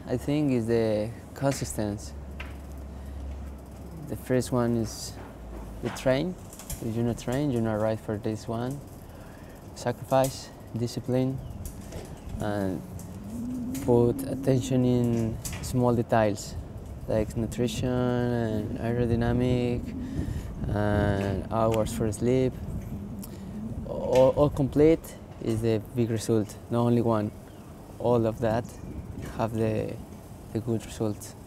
I think, is the consistency. The first one is the train. If you not train, you're not right for this one. Sacrifice, discipline, and put attention in small details like nutrition and aerodynamic and hours for sleep. All complete is the big result, not only one. All of that have the good result.